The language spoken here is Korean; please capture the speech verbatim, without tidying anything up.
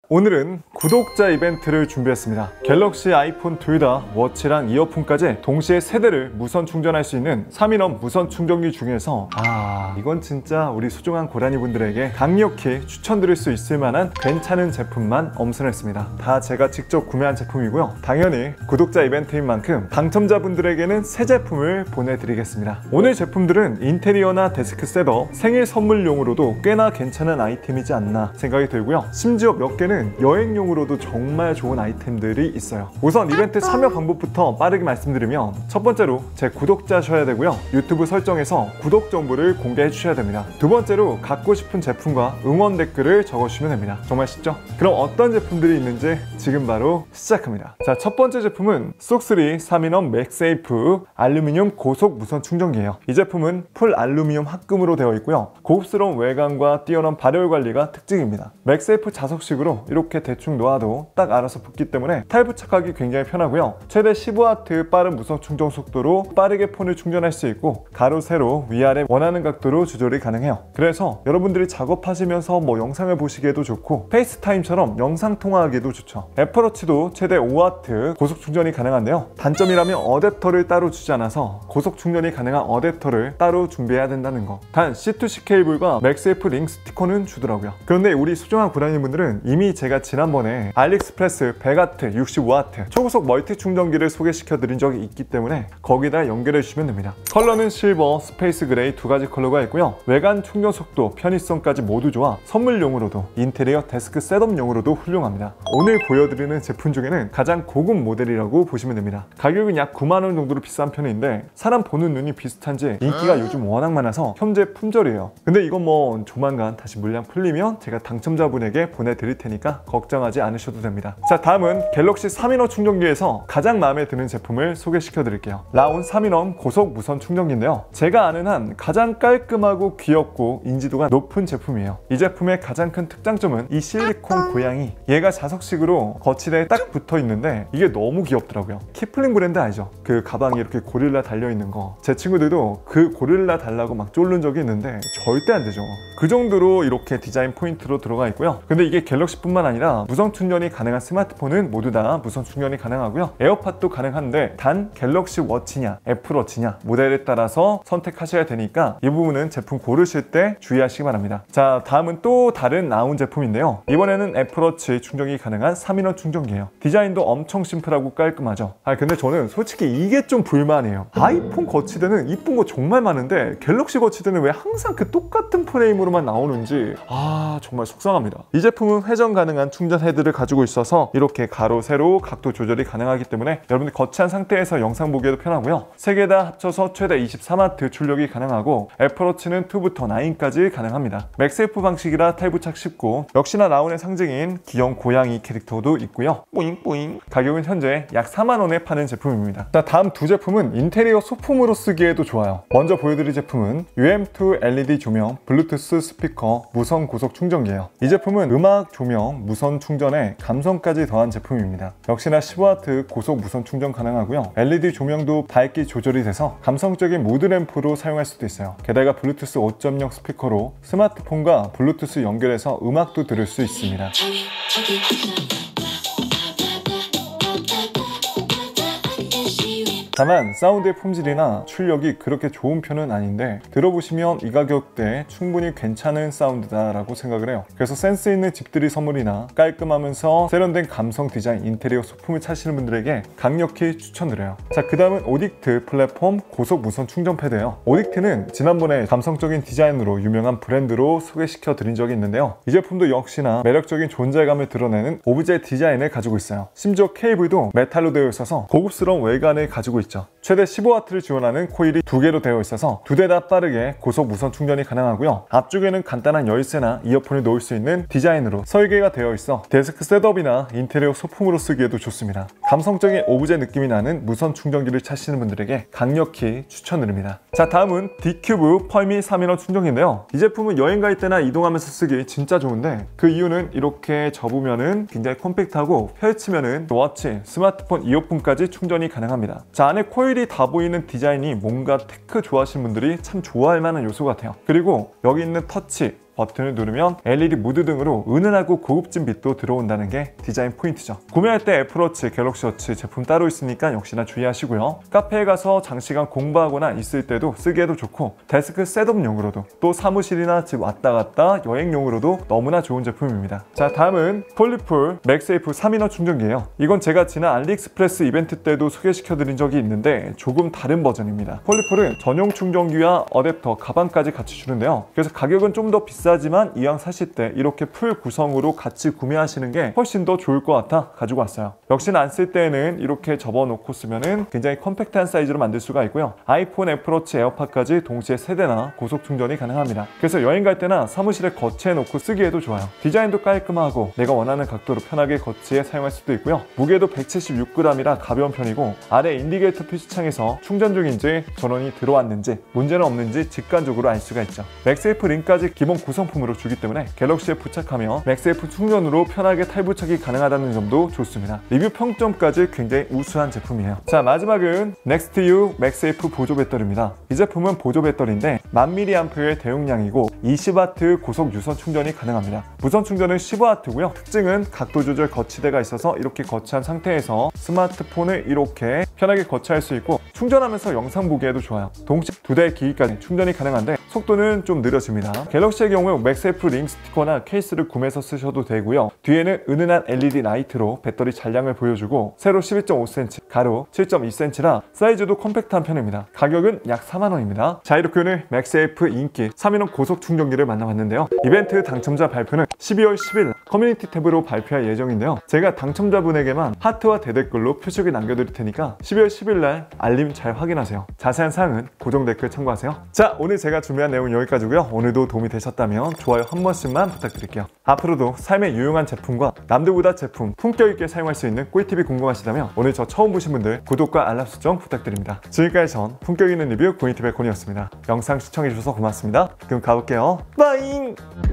오늘은 구독자 이벤트를 준비했습니다. 갤럭시, 아이폰 둘 다 워치랑 이어폰까지 동시에 세 대를 무선 충전할 수 있는 삼 인원 무선 충전기 중에서 아 이건 진짜 우리 소중한 고라니 분들에게 강력히 추천드릴 수 있을 만한 괜찮은 제품만 엄선했습니다. 다 제가 직접 구매한 제품이고요. 당연히 구독자 이벤트인 만큼 당첨자분들에게는 새 제품을 보내드리겠습니다. 오늘 제품들은 인테리어나 데스크 셋업, 생일 선물용으로도 꽤나 괜찮은 아이템이지 않나 생각이 들고요. 심지어 몇 개는 여행용으로도 정말 좋은 아이템들이 있어요. 우선 이벤트 참여 방법부터 빠르게 말씀드리면, 첫 번째로 제 구독자셔야 되고요. 유튜브 설정에서 구독 정보를 공개해 주셔야 됩니다. 두 번째로 갖고 싶은 제품과 응원 댓글을 적어주시면 됩니다. 정말 쉽죠? 그럼 어떤 제품들이 있는지 지금 바로 시작합니다. 자, 첫 번째 제품은 쏙쓰리 삼 인원 맥세이프 알루미늄 고속 무선 충전기예요. 이 제품은 풀 알루미늄 합금으로 되어 있고요. 고급스러운 외관과 뛰어난 발열 관리가 특징입니다. 맥세이프 자석식으로 이렇게 대충 놓아도 딱 알아서 붙기 때문에 탈부착하기 굉장히 편하고요. 최대 십오 와트 빠른 무선 충전 속도로 빠르게 폰을 충전할 수 있고, 가로 세로 위아래 원하는 각도로 조절이 가능해요. 그래서 여러분들이 작업하시면서 뭐 영상을 보시기에도 좋고 페이스타임처럼 영상 통화하기도 좋죠. 애플워치도 최대 오 와트 고속 충전이 가능한데요. 단점이라면 어댑터를 따로 주지 않아서 고속 충전이 가능한 어댑터를 따로 준비해야 된다는 거. 단 씨 투 씨 케이블과 맥세이프 링 스티커는 주더라고요. 그런데 우리 소중한 고라니분들은 이미 제가 지난번에 알리익스프레스 백 와트 육십오 와트 초고속 멀티 충전기를 소개시켜 드린 적이 있기 때문에 거기다 연결해 주시면 됩니다. 컬러는 실버, 스페이스 그레이 두 가지 컬러가 있고요. 외관 충전 속도, 편의성까지 모두 좋아 선물용으로도 인테리어 데스크 셋업용으로도 훌륭합니다. 오늘 보여드리는 제품 중에는 가장 고급 모델이라고 보시면 됩니다. 가격은 약 구만 원 정도로 비싼 편인데 사람 보는 눈이 비슷한지 인기가 요즘 워낙 많아서 현재 품절이에요. 근데 이건 뭐 조만간 다시 물량 풀리면 제가 당첨자분에게 보내드릴 테니까 걱정하지 않으셔도 됩니다. 자, 다음은 갤럭시 삼 인원 충전기에서 가장 마음에 드는 제품을 소개시켜 드릴게요. 라온 삼 인원 고속 무선 충전기인데요. 제가 아는 한 가장 깔끔하고 귀엽고 인지도가 높은 제품이에요. 이 제품의 가장 큰 특장점은 이 실리콘 고양이. 얘가 자석식으로 거치대에 딱 붙어 있는데 이게 너무 귀엽더라고요. 키플링 브랜드 알죠? 그 가방에 이렇게 고릴라 달려있는 거. 제 친구들도 그 고릴라 달라고 막 쫄른 적이 있는데 절대 안 되죠. 그 정도로 이렇게 디자인 포인트로 들어가 있고요. 근데 이게 갤럭시뿐만 아니라 무선 충전이 가능한 스마트폰은 모두 다 무선 충전이 가능하고요. 에어팟도 가능한데 단 갤럭시 워치냐 애플워치냐 모델에 따라서 선택하셔야 되니까 이 부분은 제품 고르실 때 주의하시기 바랍니다. 자, 다음은 또 다른 나온 제품인데요. 이번에는 애플워치 충전이 가능한 삼 인원 충전기예요. 디자인도 엄청 심플하고 깔끔하죠. 아 근데 저는 솔직히 이게 좀 불만이에요. 아이폰 거치대는 이쁜 거 정말 많은데 갤럭시 거치대는 왜 항상 그 똑같은 프레임으로만 나오는지 아 정말 속상합니다. 이 제품은 회전 가능한 충전 헤드를 가지고 있어서 이렇게 가로 세로 각도 조절이 가능하기 때문에 여러분들 거치한 상태에서 영상 보기에도 편하고요. 세 개 다 합쳐서 최대 이십삼 와트 출력이 가능하고 애플워치는 이부터 구까지 가능합니다. 맥세이프 방식이라 탈부착 쉽고, 역시나 라온의 상징인 귀여운 고양이 캐릭터도 있고요. 뿌잉뿌잉. 가격은 현재 약 사만 원에 파는 제품입니다. 자, 다음 두 제품은 인테리어 소품으로 쓰기에도 좋아요. 먼저 보여드릴 제품은 유엠 투 엘이디 조명 블루투스 스피커 무선 고속 충전기예요. 이 제품은 음악, 조명, 무선 충전에 감성까지 더한 제품입니다. 역시나 십오 와트 고속 무선 충전 가능하고요. 엘이디 조명도 밝기 조절이 돼서 감성적인 무드 램프로 사용할 수도 있어요. 게다가 블루투스 오 점 영 스피커로 스마트폰과 블루투스 연결해서 음악도 들을 수 있습니다. 다만 사운드의 품질이나 출력이 그렇게 좋은 편은 아닌데 들어보시면 이 가격대에 충분히 괜찮은 사운드다 라고 생각을 해요. 그래서 센스 있는 집들이 선물이나 깔끔하면서 세련된 감성 디자인 인테리어 소품을 찾으시는 분들에게 강력히 추천드려요. 자, 그 다음은 오딕트 플랫폼 고속 무선 충전 패드예요. 오딕트는 지난번에 감성적인 디자인으로 유명한 브랜드로 소개시켜 드린 적이 있는데요. 이 제품도 역시나 매력적인 존재감을 드러내는 오브제 디자인을 가지고 있어요. 심지어 케이블도 메탈로 되어 있어서 고급스러운 외관을 가지고 있죠. 최대 십오 와트를 지원하는 코일이 두 개로 되어 있어서 두 대 다 빠르게 고속 무선 충전이 가능하고요. 앞쪽에는 간단한 열쇠나 이어폰을 놓을 수 있는 디자인으로 설계가 되어 있어 데스크 셋업이나 인테리어 소품으로 쓰기에도 좋습니다. 감성적인 오브제 느낌이 나는 무선 충전기를 찾으시는 분들에게 강력히 추천드립니다. 자, 다음은 디큐브 펄미 삼 인원 충전기인데요. 이 제품은 여행 갈 때나 이동하면서 쓰기 진짜 좋은데 그 이유는 이렇게 접으면은 굉장히 컴팩트하고 펼치면은 워치, 스마트폰, 이어폰까지 충전이 가능합니다. 자, 안에 코일이 다 보이는 디자인이 뭔가 테크 좋아하시는 분들이 참 좋아할 만한 요소 같아요. 그리고 여기 있는 터치, 버튼을 누르면 엘이디 무드 등으로 은은하고 고급진 빛도 들어온다는 게 디자인 포인트죠. 구매할 때 애플워치, 갤럭시워치 제품 따로 있으니까 역시나 주의하시고요. 카페에 가서 장시간 공부하거나 있을 때도 쓰기에도 좋고 데스크 셋업용으로도 또 사무실이나 집 왔다 갔다 여행용으로도 너무나 좋은 제품입니다. 자, 다음은 폴리풀 맥세이프 삼 인원 충전기예요. 이건 제가 지난 알리익스프레스 이벤트 때도 소개시켜드린 적이 있는데 조금 다른 버전입니다. 폴리풀은 전용 충전기와 어댑터, 가방까지 같이 주는데요. 그래서 가격은 좀 더 비싸지만 이왕 사실 때 이렇게 풀 구성으로 같이 구매하시는 게 훨씬 더 좋을 것 같아 가지고 왔어요. 역시나 안 쓸 때는 이렇게 접어놓고 쓰면은 굉장히 컴팩트한 사이즈로 만들 수가 있고요. 아이폰, 애플워치, 에어팟까지 동시에 세대나 고속 충전이 가능합니다. 그래서 여행 갈 때나 사무실에 거치해 놓고 쓰기에도 좋아요. 디자인도 깔끔하고 내가 원하는 각도로 편하게 거치해 사용할 수도 있고요. 무게도 백칠십육 그램이라 가벼운 편이고 아래 인디케이터 표시창에서 충전 중인지 전원이 들어왔는지 문제는 없는지 직관적으로 알 수가 있죠. 맥세이프 링까지 기본 구성품으로 주기 때문에 갤럭시에 부착하며 맥세이프 충전으로 편하게 탈부착이 가능하다는 점도 좋습니다. 리뷰 평점까지 굉장히 우수한 제품이에요. 자, 마지막은 넥스트유 맥세이프 보조 배터리입니다. 이 제품은 보조 배터리인데 만 밀리앰프의 대용량이고 이십 와트 고속 유선 충전이 가능합니다. 무선 충전은 십오 와트고요. 특징은 각도 조절 거치대가 있어서 이렇게 거치한 상태에서 스마트폰을 이렇게 편하게 거치할 수 있고 충전하면서 영상 보기에도 좋아요. 동시에 두 대의 기기까지 충전이 가능한데 속도는 좀 느려집니다. 갤럭시의 경우 맥세이프 링 스티커나 케이스를 구매해서 쓰셔도 되고요. 뒤에는 은은한 엘이디 라이트로 배터리 잔량을 보여주고 세로 십이 점 오 센티미터, 가로 칠 점 이 센티미터라 사이즈도 컴팩트한 편입니다. 가격은 약 사만 원입니다. 자, 이렇게 오늘 맥세이프 인기 삼 인원 고속 충전기를 만나봤는데요. 이벤트 당첨자 발표는 십이월 십일 커뮤니티 탭으로 발표할 예정인데요. 제가 당첨자분에게만 하트와 대댓글로 표식을 남겨드릴 테니까 십이월 십일 날 알림 잘 확인하세요. 자세한 사항은 고정 댓글 참고하세요. 자, 오늘 제가 준비한 내용은 여기까지고요. 오늘도 도움이 되셨다면 좋아요 한 번씩만 부탁드릴게요. 앞으로도 삶에 유용한 제품과 남들보다 제품 품격 있게 사용할 수 있는 꿀팁이 궁금하시다면 오늘 저 처음 보신 분들 구독과 알람 설정 부탁드립니다. 지금까지 전 품격 있는 리뷰 고인팁의 곤이었습니다. 영상 시청해주셔서 고맙습니다. 그럼 가볼게요. 빠잉!